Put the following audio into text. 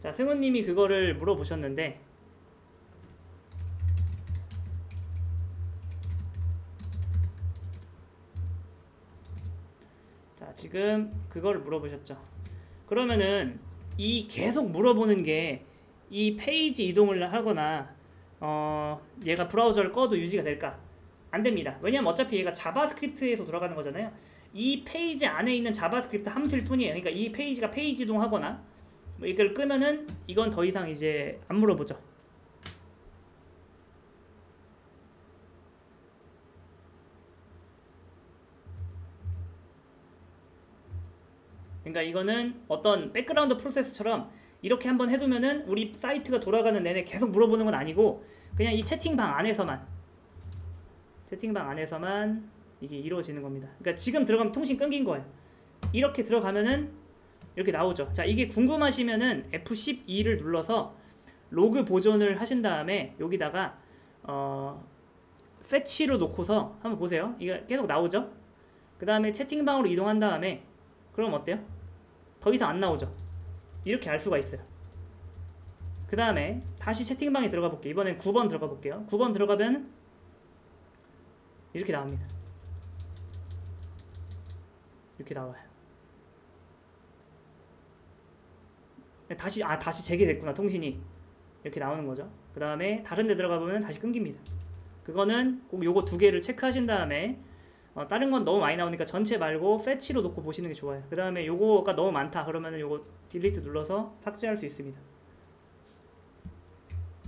자, 승우님이 그거를 물어보셨는데, 자, 지금 그걸 물어보셨죠. 그러면은 이 계속 물어보는 게 이 페이지 이동을 하거나 얘가 브라우저를 꺼도 유지가 될까? 안 됩니다. 왜냐면 어차피 얘가 자바스크립트에서 돌아가는 거잖아요. 이 페이지 안에 있는 자바스크립트 함수일 뿐이에요. 그러니까 이 페이지가 페이지 이동하거나 뭐 이걸 끄면은 이건 더 이상 이제 안 물어보죠. 그러니까 이거는 어떤 백그라운드 프로세스처럼 이렇게 한번 해두면은 우리 사이트가 돌아가는 내내 계속 물어보는 건 아니고 그냥 이 채팅방 안에서만 이게 이루어지는 겁니다. 그러니까 지금 들어가면 통신 끊긴 거예요. 이렇게 들어가면은 이렇게 나오죠. 자, 이게 궁금하시면은 F12를 눌러서 로그 보존을 하신 다음에 여기다가 패치로 놓고서 한번 보세요. 이거 계속 나오죠. 그 다음에 채팅방으로 이동한 다음에 그럼 어때요? 더 이상 안 나오죠. 이렇게 알 수가 있어요. 그 다음에 다시 채팅방에 들어가 볼게요. 이번엔 9번 들어가 볼게요. 9번 들어가면 이렇게 나옵니다. 이렇게 나와요. 다시 재개됐구나. 통신이 이렇게 나오는 거죠. 그 다음에 다른 데 들어가 보면 다시 끊깁니다. 그거는 꼭 요거 두 개를 체크하신 다음에 다른 건 너무 많이 나오니까 전체 말고 패치로 놓고 보시는 게 좋아요. 그 다음에 요거가 너무 많다 그러면 요거 딜리트 눌러서 삭제할 수 있습니다.